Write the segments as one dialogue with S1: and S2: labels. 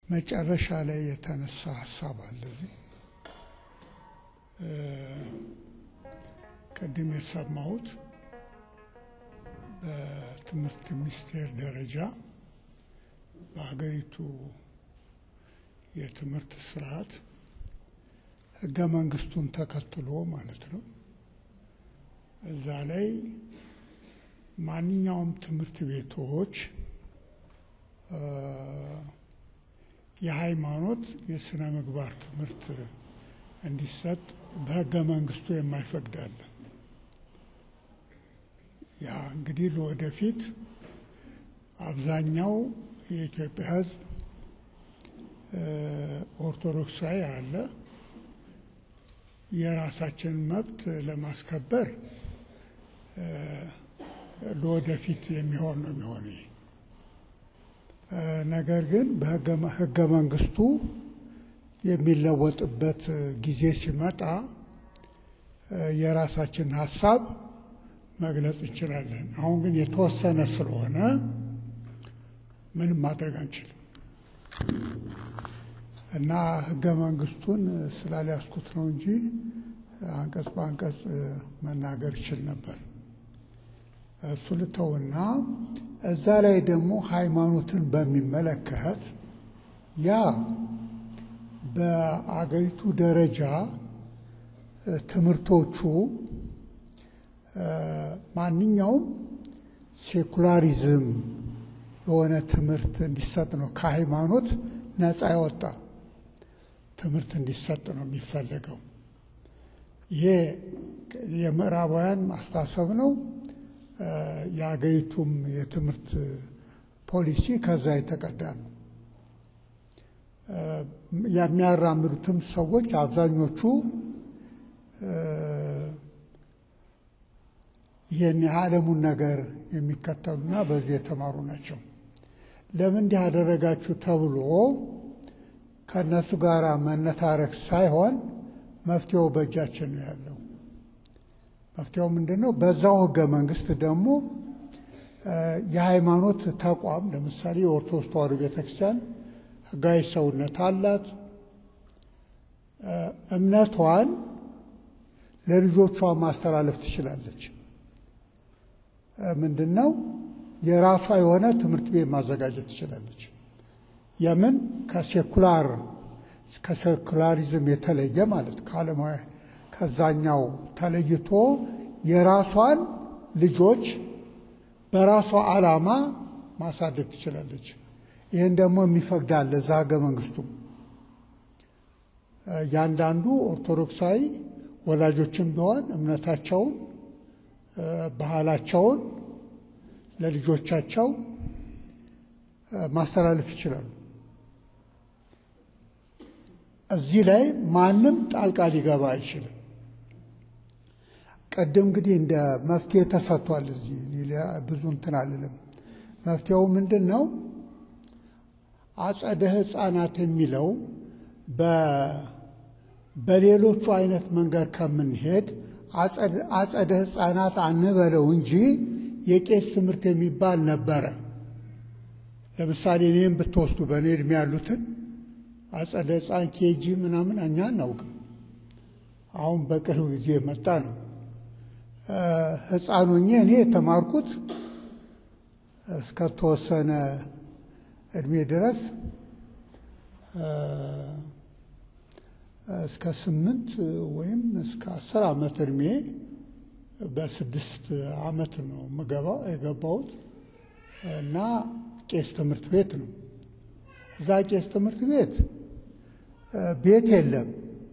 S1: መጨረሻ ላይ የተነሳ ሐሳብ አለ ቀደም የሰማሁት በትምህርት ሚኒስቴር ደረጃ በአገሪቱ የትምህርት ስርዓት ሕገ መንግስቱን ተከትሎ ማለት ነው እዛ ላይ ማንኛውም ትምህርት ቤቶች የሃይማኖት የሥነ ምግባር ትምህርት እንዲሰጥ በሕገ መንግስቱ የማይፈቅዳል ያ እንግዲህ ለወደፊት አብዛኛው የኢትዮጵያ ሕዝብ ኦርቶዶክሳዊ አለ የራሳችንን መብት ለማስከበር ለወደፊት የሚሆን ነው የሚሆነው ነገር ግን በሕገ መንግስቱ የሚለወጥበት ጊዜ ሲመጣ የራሳችን ሐሳብ መግለጽ እንችላለን አሁን ግን የተወሰነ ስለሆነ ምንም ማድረግ አንችልም እና ሕገ መንግስቱን ስላልያዝኩት ነው እንጂ አንቀጽ በአንቀጽ መናገር ይችል ነበር ሱልተውና እዛ ላይ ደግሞ ሃይማኖትን በሚመለከት ያ በአገሪቱ ደረጃ ትምህርቶቹ ማንኛውም ሴኩላሪዝም የሆነ ትምህርት እንዲሰጥ ነው ከሃይማኖት ነፃ ያወጣ ትምህርት እንዲሰጥ ነው የሚፈልገው ይሄ የምዕራባውያን ማስተሳሰብ ነው የአገሪቱም የትምህርት ፖሊሲ ከዛ የተቀዳ ነው የሚያራምዱትም ሰዎች አብዛኞቹ ይሄን የዓለሙን ነገር የሚከተሉና በዚህ የተማሩ ናቸው ለምን እንዲህ አደረጋችሁ ተብሎ ከነሱ ጋር መነታረክ ሳይሆን መፍትሄው በእጃችን ነው ያለው መፍትሄው ምንድነው በዛው ሕገ መንግስት ደግሞ የሃይማኖት ተቋም ለምሳሌ የኦርቶዶክስ ተዋሕዶ ቤተክርስቲያን ሕጋዊ ሰውነት አላት እምነቷን ለልጆቿ ማስተላለፍ ትችላለች ምንድነው የራሷ የሆነ ትምህርት ቤት ማዘጋጀት ትችላለች የምን ከሴኩላሪዝም የተለየ ማለት ከዓለማዊ ከዛኛው ተለይቶ የራሷን ልጆች በራሷ ዓላማ ማሳደግ ትችላለች ይሄን ደግሞ የሚፈቅዳል እዛ ሕገ መንግስቱ ያንዳንዱ ኦርቶዶክሳዊ ወላጆችም ቢሆን እምነታቸውን ባህላቸውን ለልጆቻቸው ማስተላለፍ ይችላሉ እዚህ ላይ ማንም ጣልቃ ሊገባ አይችልም ቀደም እንግዲህ እንደ መፍትሄ ተሰጥቷል እዚህ ብዙ እንትን አይደለም መፍትሄው ምንድነው አጸደ ሕፃናት የሚለው በሌሎቹ አይነት መንገድ ከምንሄድ አጸደ ሕፃናት አንበለው እንጂ የቄስ ትምህርት የሚባል ነበረ ለምሳሌ እኔም ብትወስዱ በእኔ እድሜ ያሉትን አጸደ ሕፃን ኬጂ ምናምን እኛ አናውቅም አሁን በቅርብ ጊዜ መጣ ነው ሕፃኑኝ እኔ የተማርኩት እስከ ተወሰነ እድሜ ድረስ እስከ 8 ወይም እስከ 10 ዓመት እድሜ በ6 ዓመት ነው የገባሁት እና ቄስ ትምህርት ቤት ነው እዛ ቄስ ትምህርት ቤት የለም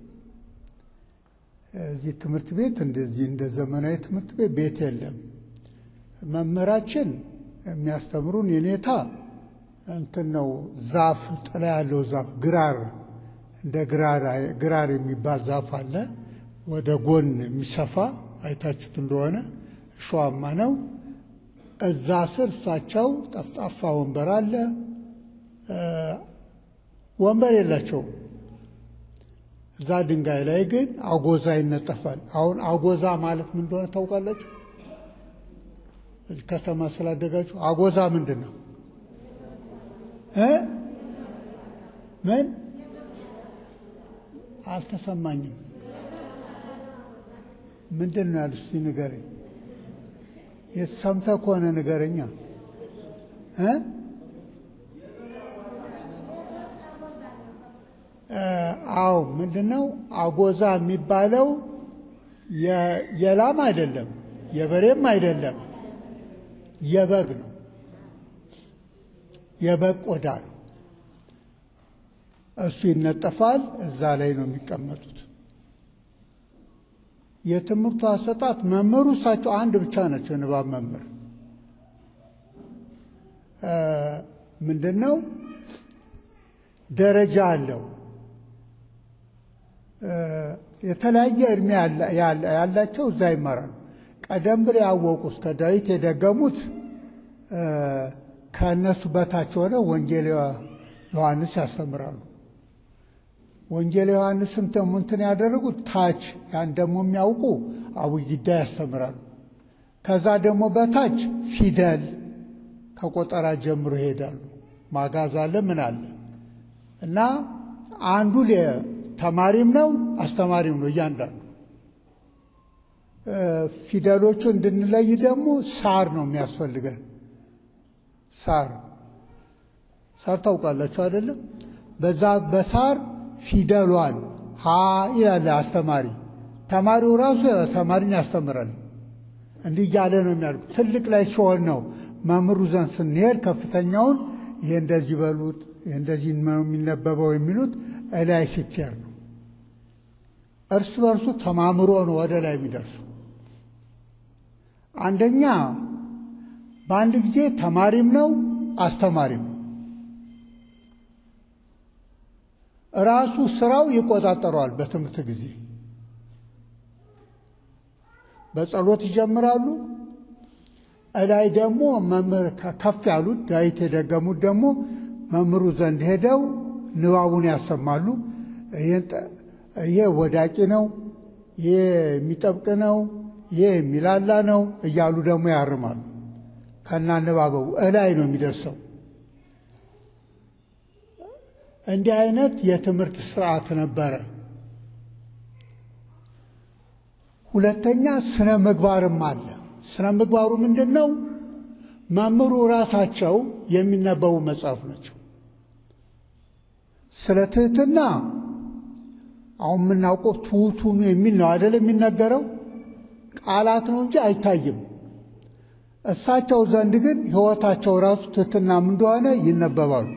S1: እዚህ ትምህርት ቤት እንደዚህ እንደ ዘመናዊ ትምህርት ቤት የለም መምህራችን የሚያስተምሩን የኔታ እንትን ነው ዛፍ ጥላ ያለው ዛፍ እንደ ግራር የሚባል ዛፍ አለ ወደ ጎን የሚሰፋ አይታችሁት እንደሆነ ሸዋማ ነው እዛ ስር እሳቸው ጠፍጣፋ ወንበር አለ ወንበር የላቸውም እዛ ድንጋይ ላይ ግን አጎዛ ይነጠፋል አሁን አጎዛ ማለት ምን እንደሆነ ታውቃላችሁ ከተማ ስላደጋችሁ አጎዛ ምንድነው ምን አልተሰማኝም ምንድነው ያሉት እስቲ ንገረኝ የሰምተህ ከሆነ ንገረኛ አው ምንድነው አጎዛ የሚባለው የላም አይደለም የበሬም አይደለም የበግ ነው የበግ ቆዳ ነው እሱ ይነጠፋል እዛ ላይ ነው የሚቀመጡት የትምህርቱ አሰጣጥ መምህሩ እሳቸው አንድ ብቻ ናቸው ንባብ መምህር ምንድነው ደረጃ አለው የተለያየ እድሜ ያላቸው እዛ ይማራሉ ቀደም ብለው ያወቁ እስከ ዳዊት የደገሙት ከነሱ በታች ሆነ ወንጌል ዮሐንስ ያስተምራሉ ወንጌል ዮሐንስም ደግሞ እንትን ያደረጉት ታች ያን ደግሞ የሚያውቁ አቡጊዳ ያስተምራሉ ከዛ ደግሞ በታች ፊደል ከቆጠራ ጀምሮ ይሄዳሉ ማጋዝ አለ ምን አለ እና አንዱ ተማሪም ነው አስተማሪም ነው እያንዳንዱ ፊደሎቹ እንድንለይ ደግሞ ሳር ነው የሚያስፈልገን ሳር ታውቃላችሁ አይደለም በዛ በሳር ፊደሏን ሀ ይላል አስተማሪ ተማሪው ራሱ ተማሪን ያስተምራል እንዲህ ያለ ነው የሚያደርጉ ትልቅ ላይ ሲሆን ነው መምህሩ ዘንድ ስንሄድ ከፍተኛውን ይሄ እንደዚህ በሉት እንደዚህ ነው የሚነበበው የሚሉት እላይ ሲከር ነው እርስ በርሱ ተማምሮ ነው ወደ ላይ የሚደርሱ አንደኛ በአንድ ጊዜ ተማሪም ነው አስተማሪም ነው ራሱ ስራው ይቆጣጠራል በትምህርት ጊዜ በጸሎት ይጀምራሉ እላይ ደግሞ መምህር ከፍ ያሉት ዳዊት የደገሙት ደግሞ መምህሩ ዘንድ ሄደው ንባቡን ያሰማሉ ይሄ ወዳቂ ነው ይሄ የሚጠብቅ ነው ይሄ የሚላላ ነው እያሉ ደግሞ ያርማሉ ከናንባበው እላይ ነው የሚደርሰው እንዲህ አይነት የትምህርት ስርዓት ነበረ ሁለተኛ ስነ ምግባርም አለ ስነ ምግባሩ ምንድነው መምህሩ ራሳቸው የሚነበቡ መጽሐፍ ናቸው ስለ ትህትና አሁን ምናውቀው ትሁቱን የሚል ነው አይደል የሚነገረው ቃላት ነው እንጂ አይታይም እሳቸው ዘንድ ግን ህይወታቸው ራሱ ትህትናም እንደሆነ ይነበባሉ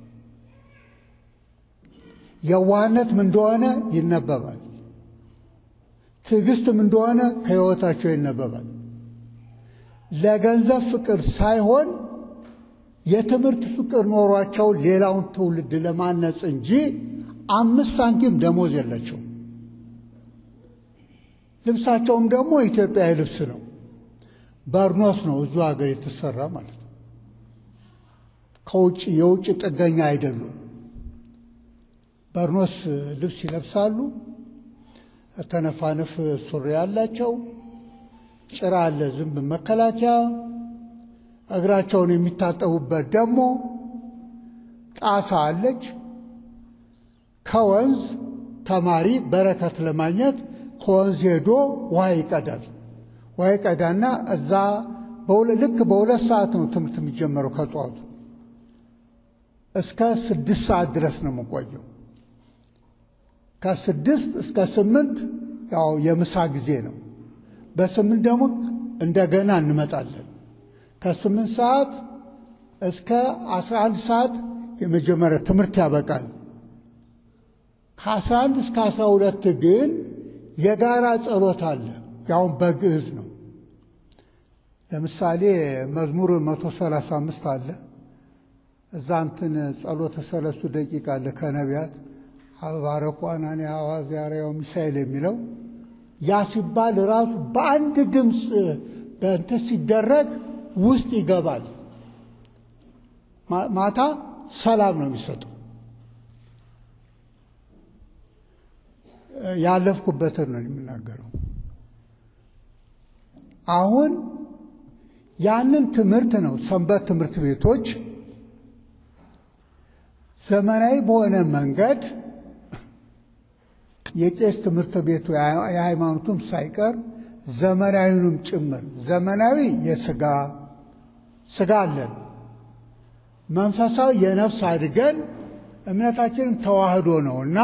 S1: የዋህነት ምን እንደሆነ ይነበባል ትዕግስትም እንደሆነ ከህይወታቸው ይነበባል ለገንዘብ ፍቅር ሳይሆን የትምህርት ፍቅር ኖሯቸው ሌላውን ትውልድ ለማነጽ እንጂ 5 ሳንቲም ደሞዝ የላቸው ልብሳቸውም ደግሞ ኢትዮጵያዊ ልብስ ነው በርኖስ ነው እዙ ሀገር የተሰራ ማለት ነው ከውጭ የውጭ ጥገኛ አይደሉም በርኖስ ልብስ ይለብሳሉ ተነፋነፍ ሱሪ ያላቸው ጭራ አለ ዝንብ መከላከያ እግራቸውን የሚታጠቡበት ደግሞ ጣሳ አለች ከወንዝ ተማሪ በረከት ለማግኘት ከወንዝ ሄዶ ውሃ ይቀዳና እዛ ልክ በሁለት ሰዓት ነው ትምህርት የሚጀመረው ከጧቱ እስከ 6 ሰዓት ድረስ ነው የምቆየው ከ6 እስከ 8 ያው የምሳ ጊዜ ነው በ8 ደግሞ እንደገና እንመጣለን ከ8 ሰዓት እስከ 11 ሰዓት የመጀመሪያ ትምህርት ያበቃል ከ11 እስከ 12 ግን የጋራ ጸሎት አለ ያው በግዕዝ ነው ለምሳሌ መዝሙር 135 አለ እዛ እንትን ጸሎተ 3 ደቂቃ አለ ከነቢያት አባረኳናኒ አዋዝ ያሬው ሚሳኤል የሚለው ያ ሲባል ራሱ በአንድ ድምጽ በእንተ ሲደረግ ውስጥ ይገባል ማታ ሰላም ነው የሚሰጠው ያለፍኩበትን ነው የሚናገረው አሁን ያንን ትምህርት ነው ሰንበት ትምህርት ቤቶች ዘመናዊ በሆነ መንገድ የቄስ ትምህርት ቤቱ የሃይማኖቱም ሳይቀር ዘመናዊውንም ጭምር ዘመናዊ የሥጋ አለን መንፈሳዊ የነፍስ አድርገን እምነታችንን ተዋህዶ ነውና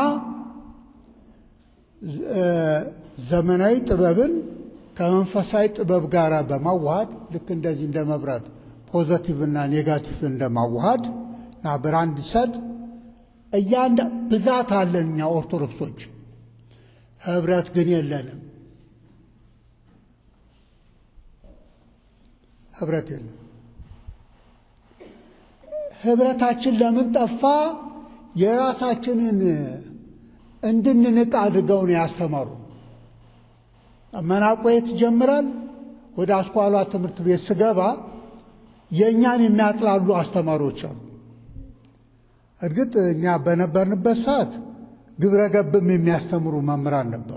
S1: ዘመናዊ ጥበብን ከመንፈሳዊ ጥበብ ጋር በማዋሃድ ልክ እንደዚህ እንደመብራት ፖዚቲቭ እና ኔጋቲቭ እንደማዋሃድ እና ብርሃን እንዲሰጥ ብዛት አለን እኛ ኦርቶዶክሶች ህብረት ግን የለንም ህብረት የለም ህብረታችን ለምን ጠፋ የራሳችንን እንድንንቅ አድርገው ነው ያስተማሩ መናቆየት ጀምራል ወደ አስኳላ ትምህርት ቤት ስገባ የኛን የሚያጥላሉ አስተማሪዎች አሉ እርግጥ እኛ በነበርንበት ሰዓት ግብረ ገብም የሚያስተምሩ መምህራን ነበሩ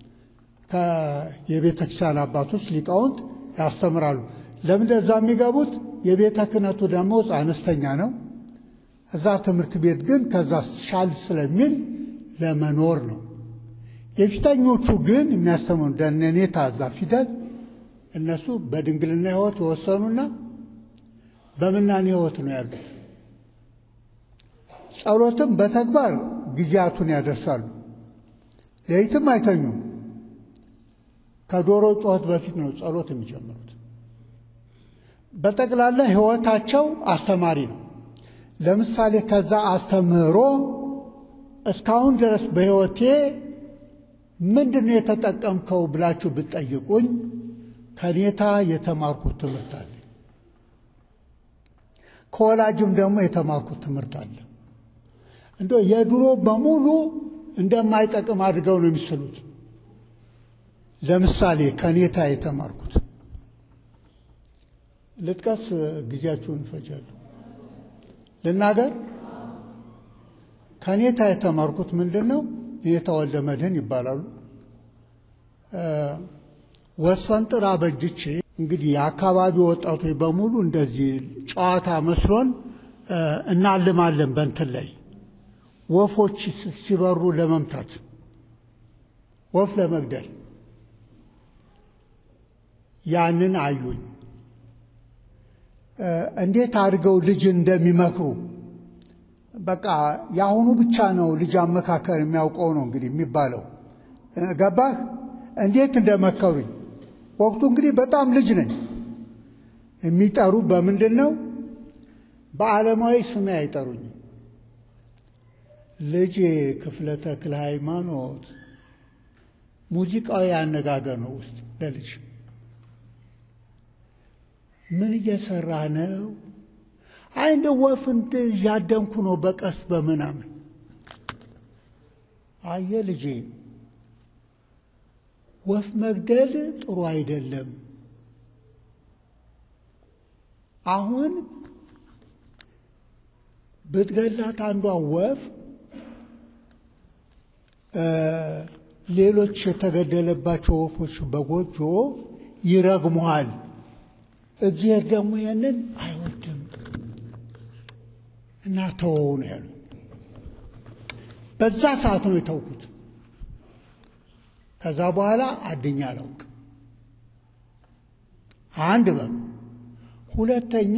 S1: የቤተክርስቲያን አባቶች ሊቃውንት ያስተምራሉ ለምን እንደዛ የሚገቡት የቤተ ክህነቱ ደሞዝ አነስተኛ ነው እዛ ትምህርት ቤት ግን ከዛ ሻል ስለሚል ለመኖር ነው የፊተኞቹ ግን የሚያስተምሩ ደነኔታ ዛ ፊደል እነሱ በድንግልና ህይወት ወሰኑና በመናን ህይወት ነው ያሉት ጸሎትም በተግባር ጊዜያቱን ያደርሳሉ ለይትም አይተኙም ከዶሮ ጮት በፊት ነው ጸሎት የሚጀምሩት በተግላላ ህይወታቸው አስተማሪ ነው ለምሳሌ ከዛ አስተምህሮ እስካሁን ድረስ በህይወቴ ምንድነው የተጠቀምከው ብላችሁ ብትጠይቁኝ ከኔታ የተማርኩት ትምህርት አለ ከወላጅም ደግሞ የተማርኩት ትምህርት አለ እንደው የድሮ በሙሉ እንደማይጠቅም አድርገው ነው የሚስሉት ለምሳሌ ከኔታ የተማርኩት ልጥቀስ ጊዜያችሁን ፈጃለሁ ልናገር ከኔታ የተማርኩት ምንድነው ኔታ ወልደ መድህን ይባላሉ ወስፈንጥራ በጅቼ እንግዲህ የአካባቢ ወጣቶች በሙሉ እንደዚህ ጨዋታ መስሎን እናልማለን በእንትን ላይ ወፎች ሲበሩ ለመምታት ወፍ ለመግደል ያንን አዩኝ እንዴት አድርገው ልጅ እንደሚመክሩ በቃ ያሁኑ ብቻ ነው ልጅ አመካከር የሚያውቀው ነው እንግዲህ የሚባለው ገባህ እንዴት እንደመከሩኝ ወቅቱ እንግዲህ በጣም ልጅ ነኝ የሚጠሩ በምንድነው በዓለማዊ ስም አይጠሩኝ ልጅ ክፍለ ተክለ ሃይማኖት ሙዚቃዊ አነጋገር ነው ውስጥ ለልጅ ምን እየሰራህ ነው አይንደ ወፍንት ያደንኩ ነው በቀስ በመናምን አየ ልጄ ወፍ መግደል ጥሩ አይደለም አሁን በትገላት አንዷ ወፍ ሌሎች የተገደለባቸው ወፎች በጎጆ ይረግሙሃል እግዚአብሔር ደግሞ ያንን አይወድም እና ተወው ነው ያሉ በዛ ሰዓት ነው የተውኩት ከዛ በኋላ አድኛ አላውቅ አንድ ሁለተኛ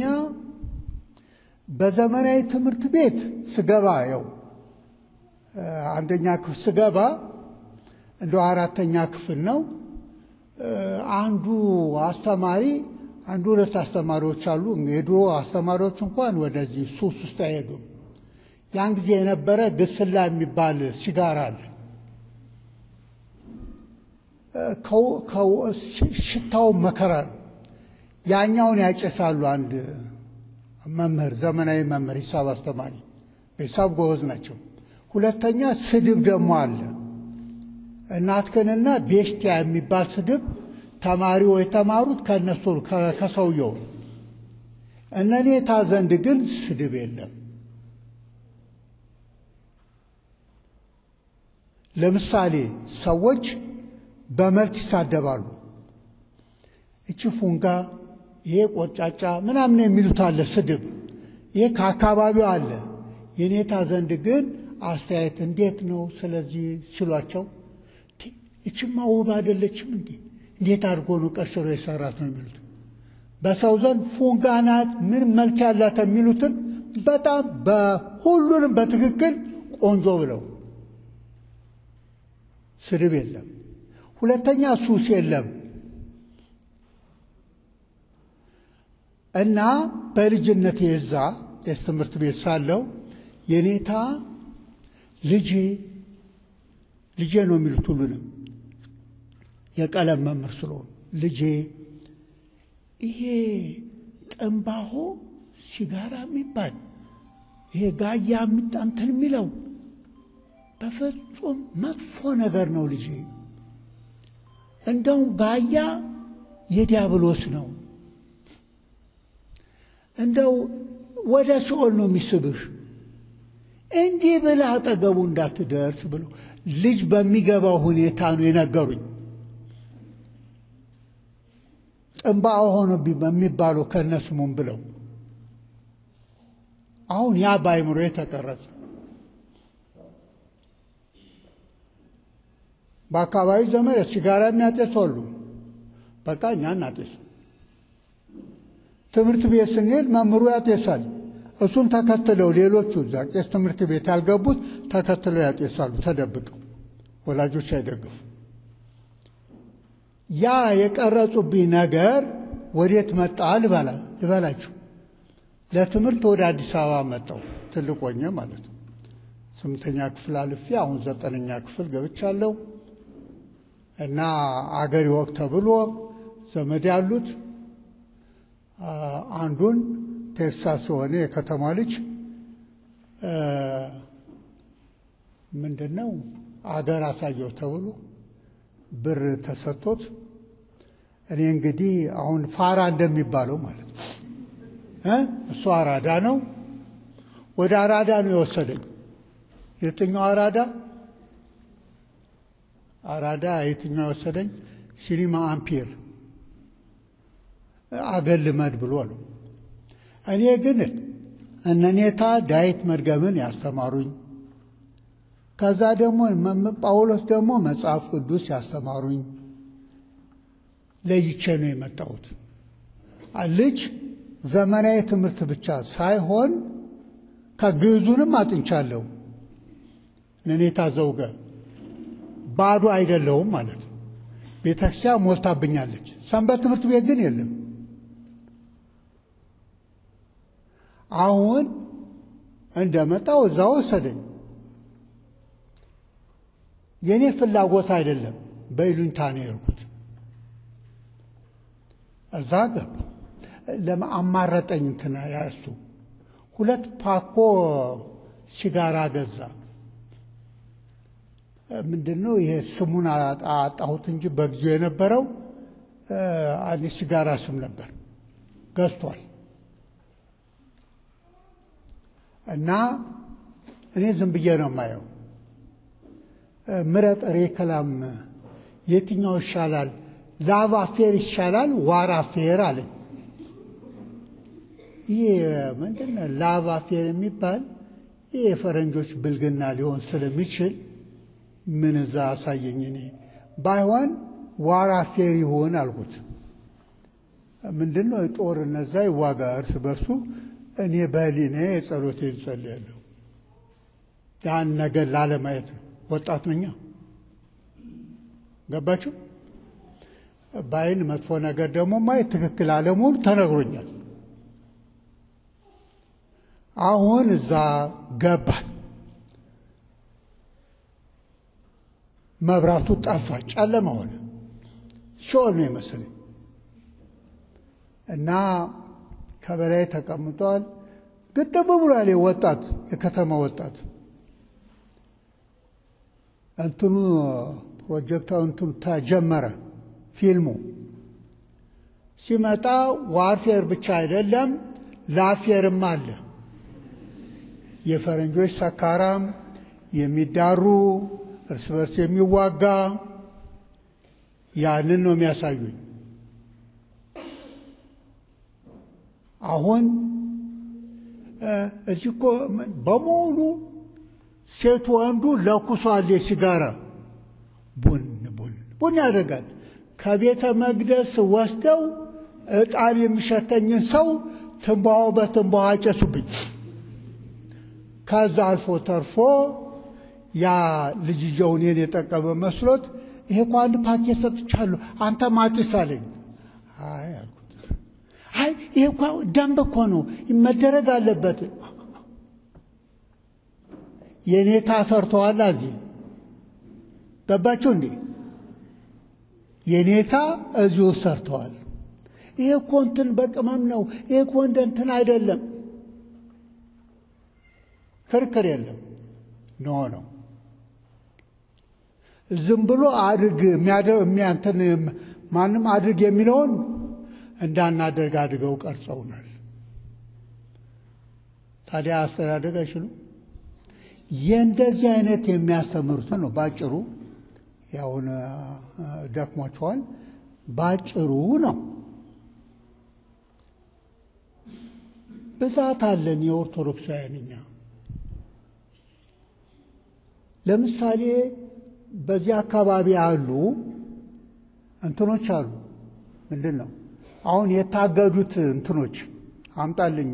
S1: በዘመናዊ ትምህርት ቤት ስገባ ያው አንደኛ ክፍል ስገባ እንደው አራተኛ ክፍል ነው አንዱ አስተማሪ አንዱ ሁለት አስተማሪዎች አሉ የድሮ አስተማሪዎች እንኳን ወደዚህ ሱስ ውስጥ አይሄዱም ያን ጊዜ የነበረ ግስላ የሚባል ሲጋራ አለ ሽታው መከራ ያኛውን ያጨሳሉ አንድ መምህር ዘመናዊ መምህር ሂሳብ አስተማሪ በሂሳብ ጎበዝ ናቸው ሁለተኛ ስድብ ደግሞ አለ እናትከንና ቤስቲያ የሚባል ስድብ ተማሪው የተማሩት ከነሱ ከሰውየው እነኔ ታዘንድ ግን ስድብ የለም ለምሳሌ ሰዎች በመልክ ይሳደባሉ እቺ ፉንጋ ይሄ ቆጫጫ ምናምን የሚሉት አለ ስድብ ይሄ ከአካባቢው አለ የኔታ ዘንድ ግን አስተያየት እንዴት ነው ስለዚህ ሲሏቸው እቺማ ውብ አይደለችም እንዴት አድርጎ ነው ቀሽሮ የሰራት ነው የሚሉት በሰው ዘንድ ፉንጋናት ምን መልክ ያላት የሚሉትን በጣም በሁሉንም በትክክል ቆንጆ ብለው ስድብ የለም ሁለተኛ ሱስ የለም እና በልጅነት የዛ የትምህርት ቤት ሳለው የኔታ ልጄ ነው የሚሉት ሁሉንም የቀለም መምህር ስለሆኑ ልጄ ይሄ ጥንባሆ ሲጋራ የሚባል ይሄ ጋያ የሚጣንተን የሚለው በፍጹም መጥፎ ነገር ነው ልጄ እንደው ጋያ የዲያብሎስ ነው እንደው ወደ ሲኦል ነው የሚስብህ እንዲህ ብለህ አጠገቡ እንዳትደርስ ብሎ ልጅ በሚገባው ሁኔታ ነው የነገሩኝ ጥንባሆ ሆኖ በሚባለው ከነስሙም ብለው አሁን ያ ባይምሮ የተቀረጸ በአካባቢ ዘመን ሲጋራ የሚያጤሱ አሉ በቃ እኛ እናጤስ ትምህርት ቤት ስንሄድ መምህሩ ያጤሳል እሱን ተከትለው ሌሎቹ እዛ ቄስ ትምህርት ቤት ያልገቡት ተከትለው ያጤሳሉ ተደብቀው ወላጆች አይደግፉ ያ የቀረጹብኝ ነገር ወዴት መጣ ልበላችሁ ለትምህርት ወደ አዲስ አበባ መጣው ትልቅ ሆኜ ማለት ነው 8ኛ ክፍል አልፌ አሁን 9ኛ ክፍል ገብቻለሁ እና አገር ወቅት ተብሎ ዘመድ ያሉት አንዱን ቴክሳስ ሆነ የከተማ ልጅ ምንድነው አገር አሳየው ተብሎ ብር ተሰጥቶት እኔ እንግዲህ አሁን ፋራ እንደሚባለው ማለት ነው እሱ አራዳ ነው ወደ አራዳ ነው የወሰደኝ የትኛው አራዳ የትኛው የወሰደኝ ሲኒማ አምፒር አገልመድ ብሎ አሉ እኔ ግን እነኔታ ዳዊት መድገምን ያስተማሩኝ ከዛ ደግሞ ጳውሎስ ደግሞ መጽሐፍ ቅዱስ ያስተማሩኝ ለይቼ ነው የመጣሁት ልጅ ዘመናዊ ትምህርት ብቻ ሳይሆን ከግዕዙንም አጥንቻለሁ እነኔታ ዘውገ ባዶ አይደለሁም ማለት ነው ቤተክርስቲያን ሞልታብኛለች ሰንበት ትምህርት ቤት ግን የለም አሁን እንደመጣው እዛው ወሰደኝ የኔ ፍላጎት አይደለም በይሉኝታ ነው የሄድኩት እዛ ገባ ለማማረጠኝ እንትና ያሱ 2 ፓኮ ሲጋራ ገዛ ምንድነው ይሄ ስሙን አጣሁት እንጂ በጊዜው የነበረው አንድ ሲጋራ ስም ነበር ገዝቷል እና እኔ ዝም ብዬ ነው የማየው ምረጥ ሬክላም የትኛው ይሻላል ላቭ አፌር ይሻላል ዋር አፌር አለ ይሄ ምንድነው ላቭ አፌር የሚባል ይሄ የፈረንጆች ብልግና ሊሆን ስለሚችል ምን እዛ አሳየኝ እኔ ባይሆን ዋር አፌር ይሆን አልኩት ምንድነው ጦርነት ላይ ዋጋ እርስ በርሱ እኔ በህሊኔ ጸሎቴን ጸልያለሁ ያን ነገር ላለማየት ነው ወጣት ነኝ ገባችሁ ባይን መጥፎ ነገር ደግሞ ማየት ትክክል አለመሆኑ ተነግሮኛል አሁን እዛ ገባ መብራቱ ጠፋ ጨለማ ሆነ ሾል ነው መሰለኝ እና ከበላይ ተቀምጧል ግጥም ብሏል ወጣት የከተማ ወጣት እንትኑ ፕሮጀክታው እንትኑ ተጀመረ ፊልሙ ሲመጣ ዋርፌር ብቻ አይደለም ላፌርም አለ የፈረንጆች ሰካራም የሚዳሩ እርስ በርስ የሚዋጋ ያንን ነው የሚያሳዩኝ አሁን እዚህ እኮ በሙሉ ሴት ወንዱ ለኩሷል ሲጋራ ቡን ያደርጋል። ከቤተ መቅደስ ወስደው ዕጣን የሚሸተኝን ሰው ትንባሆ በትንባሆ አጨሱብኝ። ከዛ አልፎ ተርፎ ያ ልጅየው እኔን የጠቀመ መስሎት ይሄ እኮ አንድ ፓኬት ሰጥቻለሁ አንተ ማጢስ አለኝ። አይ አልኩት፣ አይ ይሄ እኮ ደንብ እኮ ነው መደረግ አለበት። የኔታ ሰርተዋል እዚህ ገባችሁ እንዴ? የኔታ እዚሁ ሰርተዋል። ይሄ እኮ እንትን በቅመም ነው፣ ይሄ እኮ እንትን አይደለም። ክርክር የለም። ነው ዝም ብሎ አድርግ የሚያንተን ማንም አድርግ የሚለውን እንዳናደርግ አድርገው ቀርጸውናል። ታዲያ አስተዳደግ አይችሉም። የእንደዚህ አይነት የሚያስተምሩት ነው ባጭሩ። ያውን ደክሟቸዋል። ባጭሩ ነው። ብዛት አለን የኦርቶዶክሳውያንኛ። ለምሳሌ በዚህ አካባቢ አሉ እንትኖች አሉ። ምንድነው አሁን የታገዱት እንትኖች አምጣልኝ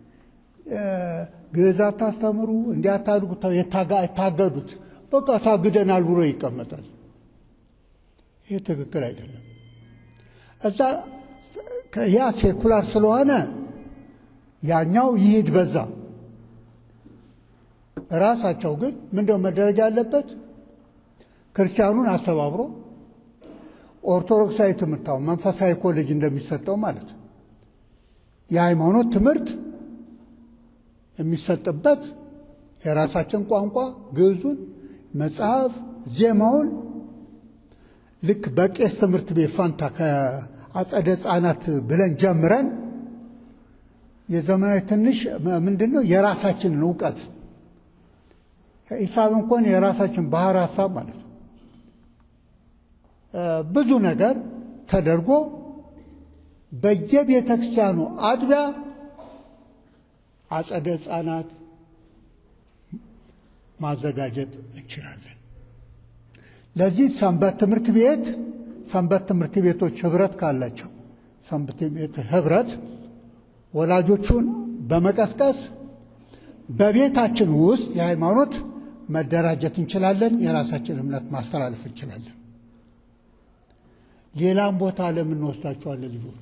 S1: ግዕዛት ታስተምሩ እንዲያታድጉ የታገዱት በቃ ታግደናል ብሎ ይቀመጣል። ይሄ ትክክል አይደለም። እዛ ያ ሴኩላር ስለሆነ ያኛው ይሄድ በዛ። ራሳቸው ግን ምንድነው መደረግ ያለበት? ክርስቲያኑን አስተባብሮ ኦርቶዶክሳዊ ትምህርታው መንፈሳዊ ኮሌጅ እንደሚሰጠው ማለት የሃይማኖት ትምህርት የሚሰጥበት የራሳችን ቋንቋ ግዕዙን፣ መጽሐፍ፣ ዜማውን ልክ በቄስ ትምህርት ቤት ፋንታ ከአጸደ ሕፃናት ብለን ጀምረን የዘመናዊ ትንሽ ምንድነው የራሳችንን ዕውቀት ሂሳብ እንኳን የራሳችን ባህር ሐሳብ ማለት ነው። ብዙ ነገር ተደርጎ በየቤተ ክርስቲያኑ አጥቢያ አጸደ ሕፃናት ማዘጋጀት እንችላለን። ለዚህ ሰንበት ትምህርት ቤቶች ህብረት ካላቸው ሰንበት ቤት ህብረት ወላጆቹን በመቀስቀስ በቤታችን ውስጥ የሃይማኖት መደራጀት እንችላለን። የራሳችን እምነት ማስተላለፍ እንችላለን። ሌላም ቦታ ለምን ወስዳቸዋለን? ልጆቹ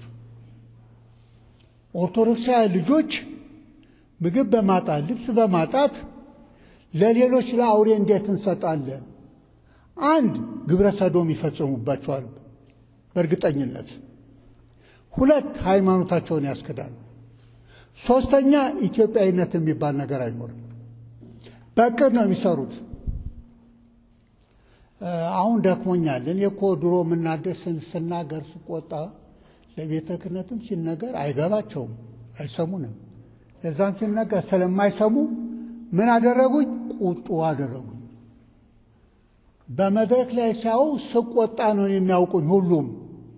S1: ኦርቶዶክሳውያን ልጆች ምግብ በማጣት ልብስ በማጣት ለሌሎች ለአውሬ እንዴት እንሰጣለን? አንድ ግብረ ሰዶም ይፈጽሙባቸዋል በእርግጠኝነት። ሁለት ሃይማኖታቸውን ያስከዳሉ። ሶስተኛ ኢትዮጵያዊነት የሚባል ነገር አይኖርም። በቅድ ነው የሚሰሩት። አሁን ደክሞኛል። እኔ እኮ ድሮ ምናደስን ስናገር ስቆጣ ለቤተ ክህነትም ሲነገር አይገባቸውም፣ አይሰሙንም። ለዛም ሲነገር ስለማይሰሙ ምን አደረጉኝ? ቁጡ አደረጉኝ። በመድረክ ላይ ሲያው ስቆጣ ነው የሚያውቁኝ። ሁሉም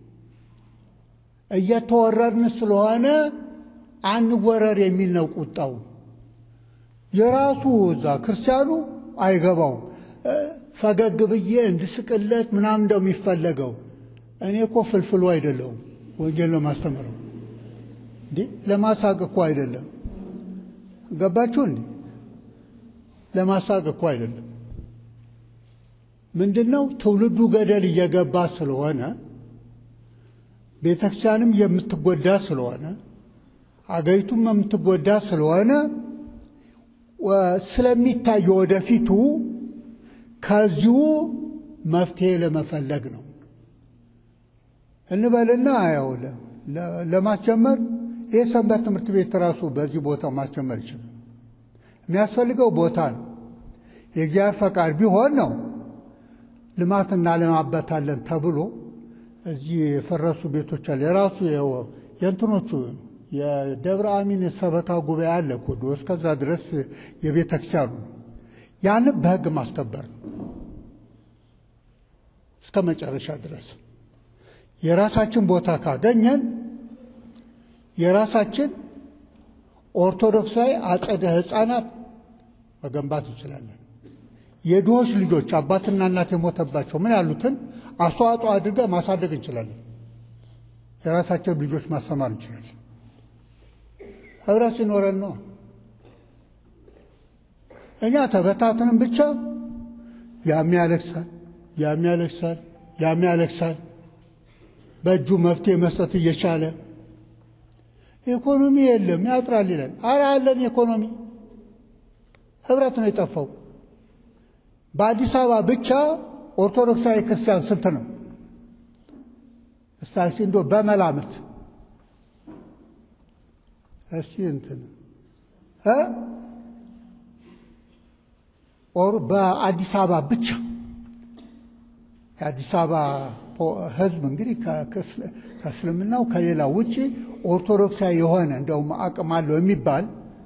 S1: እየተወረርን ስለሆነ አንወረር የሚል ነው ቁጣው። የራሱ እዛ ክርስቲያኑ አይገባውም። ፈገግ ብዬ እንድስቅለት ምናምን እንደሚፈለገው እኔ እኮ ፍልፍሉ አይደለሁም። ወንጌል ነው ማስተምረው እንዴ ለማሳቅ እኮ አይደለም። ገባችሁ እንዴ? ለማሳቅ እኮ አይደለም። ምንድነው ትውልዱ ገደል እየገባ ስለሆነ ቤተክርስቲያንም የምትጎዳ ስለሆነ አገሪቱም የምትጎዳ ስለሆነ ስለሚታይ ወደፊቱ ከዚሁ መፍትሄ ለመፈለግ ነው እንበልና ያው ለማስጀመር የሰንበት ትምህርት ቤት ራሱ በዚህ ቦታ ማስጀመር ይችላል። የሚያስፈልገው ቦታ ነው። የእግዚአብሔር ፈቃድ ቢሆን ነው ልማትና ለማበታለን ተብሎ እዚህ የፈረሱ ቤቶች አለ። የራሱ የእንትኖቹ የደብረ አሚን ሰበካ ጉባኤ አለ እኮ እስከዛ ድረስ የቤተክርስቲያኑ ያን በሕግ ማስከበር እስከ መጨረሻ ድረስ የራሳችን ቦታ ካገኘን የራሳችን ኦርቶዶክሳዊ አጸደ ሕፃናት መገንባት እንችላለን። የድሆች ልጆች አባትና እናት የሞተባቸው ምን ያሉትን አስተዋጽኦ አድርገን ማሳደግ እንችላለን። የራሳቸው ልጆች ማስተማር እንችላለን። ህብረት ሲኖረን ነው። እኛ ተበታትነን ብቻ ያሚያለቅሳል በእጁ መፍትሄ መስጠት እየቻለ ኢኮኖሚ የለም ያጥራል ይላል። ኧረ አለን ኢኮኖሚ። ህብረት ነው የጠፋው። በአዲስ አበባ ብቻ ኦርቶዶክሳዊ ክርስቲያን ስንት ነው? እስቲ እንደው በመላምት እስቲ እንትን በአዲስ አበባ ብቻ የአዲስ አበባ ህዝብ እንግዲህ ከእስልምናው ከሌላ ውጪ ኦርቶዶክሳዊ የሆነ እንደውም አቅም አለው የሚባል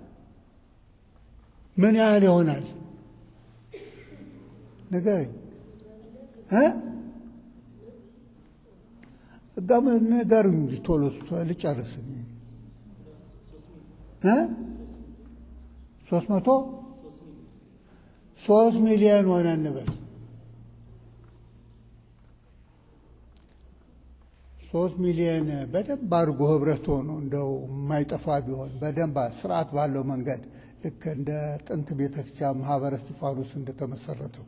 S1: ምን ያህል ይሆናል? ንገረኝ ንገሩኝ እንጂ ቶሎ ልጨርስ። 3 ሚሊዮን ሆነ እንበል። 3 ሚሊዮን በደንብ አድርጎ ህብረት ሆኖ እንደው የማይጠፋ ቢሆን በደንብ ስርዓት ባለው መንገድ ልክ እንደ ጥንት ቤተክርስቲያን ማህበረ እስጢፋኖስ እንደተመሰረተው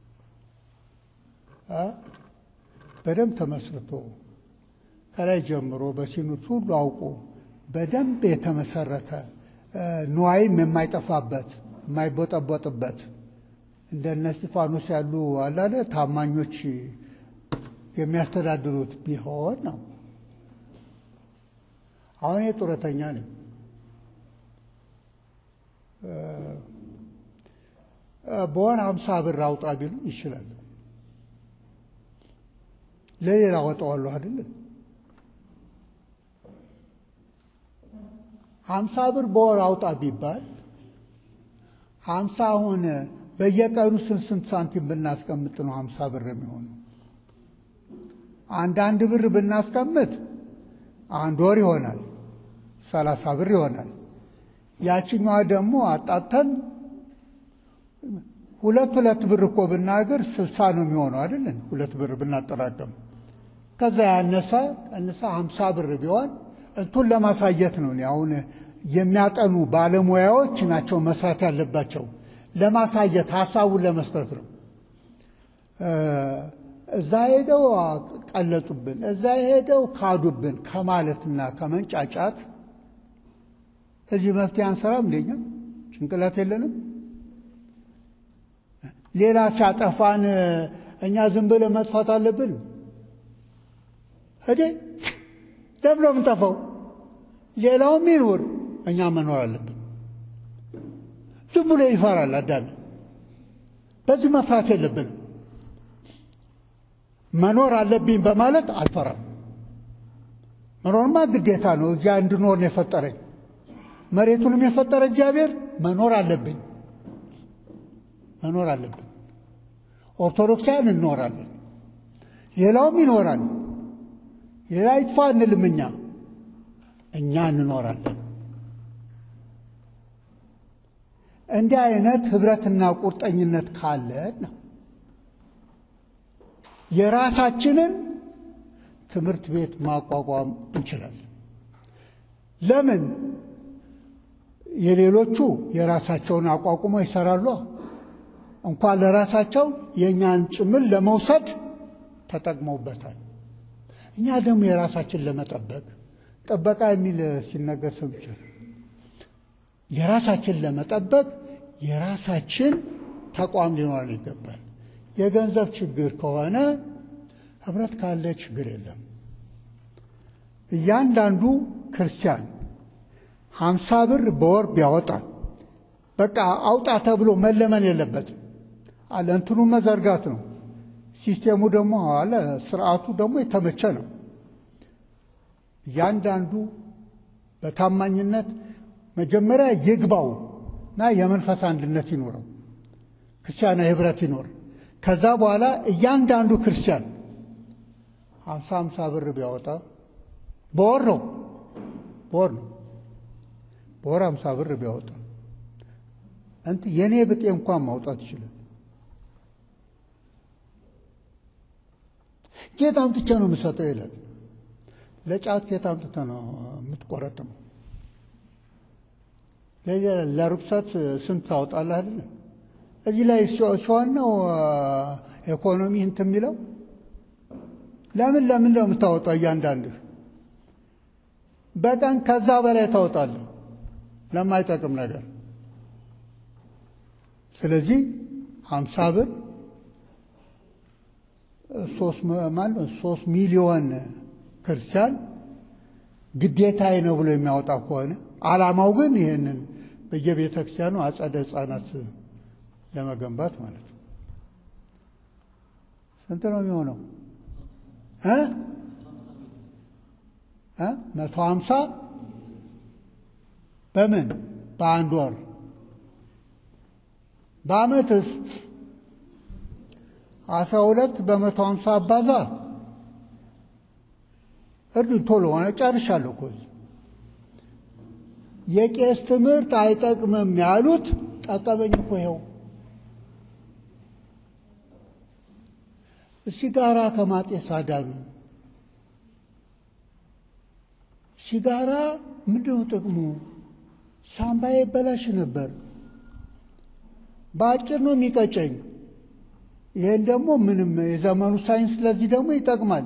S1: በደንብ ተመስርቶ ከላይ ጀምሮ በሲኖዶስ ሁሉ አውቆ በደንብ የተመሰረተ ንዋይም የማይጠፋበት የማይቦጠቦጥበት እንደነ እስጢፋኖስ ያሉ አላለ ታማኞች የሚያስተዳድሩት ቢሆን ነው። አሁን የጡረተኛ ነኝ። በወር 50 ብር አውጣ ቢሉ ይችላል። ለሌላ ወጣዋለሁ አይደል? 50 ብር በወር አውጣ ቢባል 50 ሆነ በየቀኑ ስንት ሳንቲም ብናስቀምጥ ነው 50 ብር የሚሆነው? አንድ ብር ብናስቀምጥ አንድ ወር ይሆናል 30 ብር ይሆናል። ያቺኛዋ ደግሞ አጣጣን ሁለት ብር እኮ ብናገር 60 ነው የሚሆነው አይደል? 2 ብር ብናጠራቀም ከዛ ያነሰ 50 ብር ቢሆን እንቱን ለማሳየት ነው። አሁን የሚያጠኑ ባለሙያዎች ናቸው መስራት ያለባቸው። ለማሳየት ሐሳቡን ለመስጠት ነው። እዛ ሄደው ቀለጡብን፣ እዛ ሄደው ካዱብን ከማለትና ከመንጫጫት እዚህ መፍትሄ አንሰራም። እንደኛ ጭንቅላት የለንም። ሌላ ሲያጠፋን እኛ ዝም ብለን መጥፋት አለብን? ለምን ነው የምንጠፋው? ሌላውም ይኖር እኛ መኖር አለብን። ዝም ብሎ ይፈራል አዳም። በዚህ መፍራት የለብንም። መኖር አለብኝ በማለት አልፈራም። መኖርማ ግዴታ ነው። እዚያ እንድኖር ነው የፈጠረኝ። መሬቱንም የፈጠረ እግዚአብሔር መኖር አለብኝ። ኦርቶዶክሳውያን እንኖራለን፣ ሌላውም ይኖራል። ሌላ ይጥፋ እንልም፣ እኛ እንኖራለን። እንዲህ አይነት ህብረትና ቁርጠኝነት ካለን የራሳችንን ትምህርት ቤት ማቋቋም እንችላለን። ለምን? የሌሎቹ የራሳቸውን አቋቁመው ይሰራሉ። እንኳን ለራሳቸው የኛን ጭምር ለመውሰድ ተጠቅመውበታል። እኛ ደግሞ የራሳችን ለመጠበቅ ጥበቃ የሚል ሲነገር ሰምቻለሁ። የራሳችን ለመጠበቅ የራሳችን ተቋም ሊኖር ይገባል። የገንዘብ ችግር ከሆነ ህብረት ካለ ችግር የለም። እያንዳንዱ ክርስቲያን 50 ብር በወር ቢያወጣ በቃ አውጣ ተብሎ መለመን የለበትም። አለ እንትኑ መዘርጋት ነው። ሲስቴሙ ደግሞ አለ ስርዓቱ ደግሞ የተመቸ ነው። እያንዳንዱ በታማኝነት መጀመሪያ ይግባውና የመንፈስ አንድነት ይኖረው፣ ክርስቲያናዊ ህብረት ይኖር። ከዛ በኋላ እያንዳንዱ ክርስቲያን 50 ብር ቢያወጣ በወር ነው በወር 50 ብር ቢያወጣ አንተ የኔ ብጤ እንኳን ማውጣት ይችላል። ጌታ አምጥቼ ነው የምሰጠው ይላል። ለጫት ጌታ አምጥቼ ነው የምትቆረጥመው። ለርኩሰት ስንት ታወጣለህ አይደል? እዚህ ላይ ነው ኢኮኖሚ እንትን የሚለው ለምን ነው የምታወጣው? እያንዳንድህ በቀን ከዛ በላይ ታወጣለህ ለማይጠቅም ነገር። ስለዚህ 50 ብር 3 ሚሊዮን ክርስቲያን ግዴታዬ ነው ብሎ የሚያወጣ ከሆነ ዓላማው ግን ይሄንን በየቤተ ክርስቲያኑ አጸደ ሕፃናት ለመገንባት ማለት ነው። ስንት ነው የሚሆነው? 150 በምን በአንድ ወር በአመትስ 12 በ150 አባዛ እርዱን ቶሎ ሆነ ጨርሻለሁ እኮ። የቄስ ትምህርት አይጠቅምም ያሉት ጠቀመኝ እኮ ይኸው። ሲጋራ ከማጤስ አዳኑ። ሲጋራ ምንድነው ጥቅሙ? ሳምባዬ ይበላሽ ነበር፣ በአጭር ነው የሚቀጨኝ። ይሄን ደግሞ ምንም የዘመኑ ሳይንስ ለዚህ ደግሞ ይጠቅማል።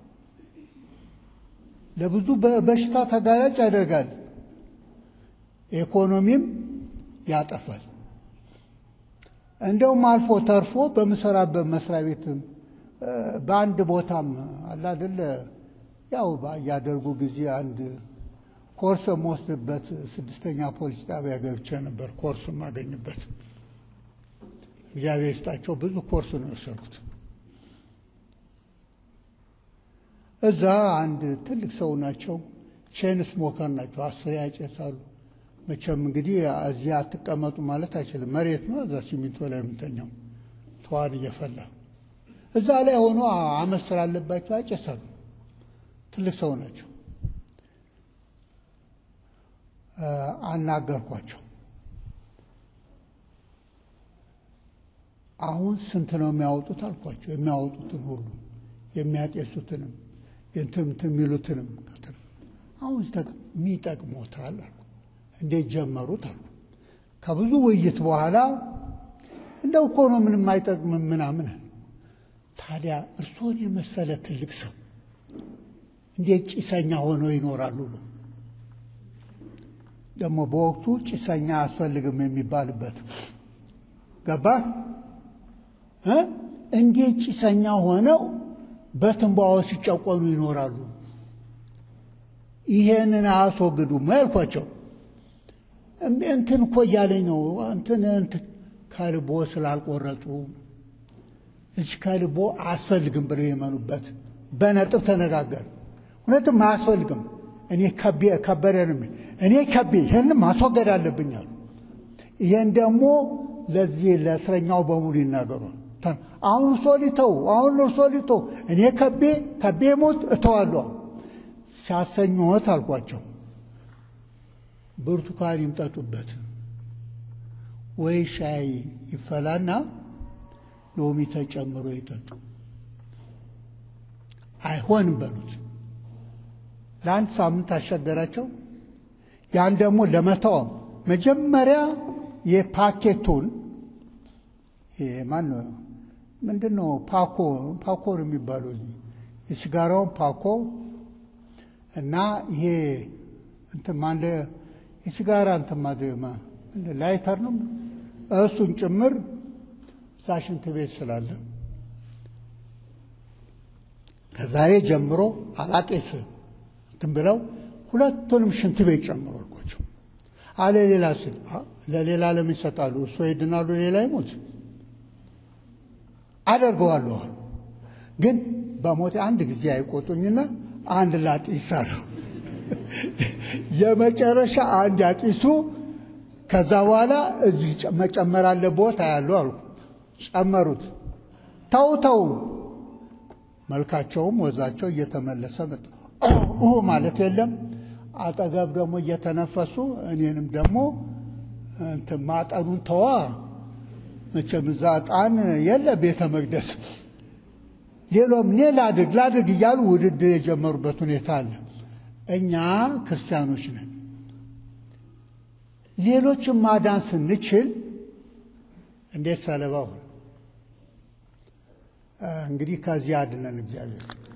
S1: ለብዙ በሽታ ተጋላጭ ያደርጋል፣ ኢኮኖሚም ያጠፋል። እንደውም አልፎ ተርፎ በመሰራበት መስሪያ ቤትም በአንድ ቦታም አለ አይደል? ያው ያደርጉ ጊዜ አንድ ኮርስ የምወስድበት 6ኛ ፖሊስ ጣቢያ ገብቼ ነበር ኮርስ ማገኝበት። እግዚአብሔር ይስጣቸው ብዙ ኮርስ ነው የወሰድኩት። እዛ አንድ ትልቅ ሰው ናቸው፣ ቼን ስሞከር ናቸው፣ 10 ያጨሳሉ። መቼም እንግዲህ እዚያ አትቀመጡ ማለት አይችልም፣ መሬት ነው እዛ ሲሚንቶ ላይ የምተኛው ተዋን እየፈላ እዛ ላይ ሆኖ አመት ስላለባቸው ያጨሳሉ። ትልቅ ሰው ናቸው። አናገርኳቸው። አሁን ስንት ነው የሚያወጡት አልኳቸው። የሚያወጡትን ሁሉ የሚያጤሱትንም እንትን የሚሉትንም አሁን የሚጠቅሞታል አልኩ። እንዴት ጀመሩት አልኩ። ከብዙ ውይይት በኋላ እንደው እኮ ነው ምንም አይጠቅምም ምናምን። ታዲያ እርሶን የመሰለ ትልቅ ሰው እንዴት ጭሰኛ ሆነው ይኖራሉ? ደግሞ በወቅቱ ጭሰኛ አያስፈልግም የሚባልበት ገባ። እንዴት ጭሰኛ ሆነው በትንባሆ ሲጨቆኑ ይኖራሉ? ይሄንን አያስወግዱም ያልኳቸው። እንትን እኮ እያለኝ ነው እንትን ከልቦ ስላልቆረጡ እዚህ ከልቦ አያስፈልግም ብለው የመኑበት በነጥብ ተነጋገር። እውነትም አያስፈልግም። እኔ ከበደንም እኔ ይሄንን ማስወገድ አለብኝ አሉ። ይሄን ደግሞ ለዚህ ለእስረኛው በሙሉ ይናገሯል። አሁን እርሶ ሊተው እኔ ከቤ ሞት እተዋለሁ ሲያሰኙት አልኳቸው። ብርቱካን ይምጠጡበት ወይ ሻይ ይፈላና ሎሚ ተጨምሮ ይጠጡ። አይሆንም በሉት። ለአንድ ሳምንት አሸገራቸው። ያን ደግሞ ለመተው መጀመሪያ የፓኬቱን ምንድነው ፓኮ ነው የሚባለው የሲጋራውን ፓኮ እና ይሄ እንትን ማንደ የሲጋራ እንትን ማደማ ላይተር ነው እሱን ጭምር ሳሽንት ቤት ስላለ ከዛሬ ጀምሮ አላጤስ እንትን ብለው ሁለቱንም ሽንት ቤት ጨምሮ አልኳቸው። አለ ሌላ ስል ለሌላ ለምን ይሰጣሉ? እሱ ይድናሉ፣ ሌላ ይሞት አደርገዋለሁ። ግን በሞቴ አንድ ጊዜ አይቆጡኝና አንድ ላጢስ አሉ። የመጨረሻ አንድ ያጢሱ። ከዛ በኋላ እዚህ መጨመር አለበት ያለው አሉ። ጨመሩት። ተው መልካቸውም ወዛቸው እየተመለሰ መጣ። ማለት የለም አጠገብ ደግሞ እየተነፈሱ እኔንም ደግሞ እንትን ማጠኑን ተዋ መቼም እዛ ዕጣን የለ ቤተ መቅደስ ሌሎም እኔ ላድርግ እያሉ ውድድር የጀመሩበት ሁኔታ አለ። እኛ ክርስቲያኖች ነን። ሌሎችን ማዳን ስንችል እንዴት ሰለባ ሆነ? እንግዲህ ከዚህ አድነን እግዚአብሔር።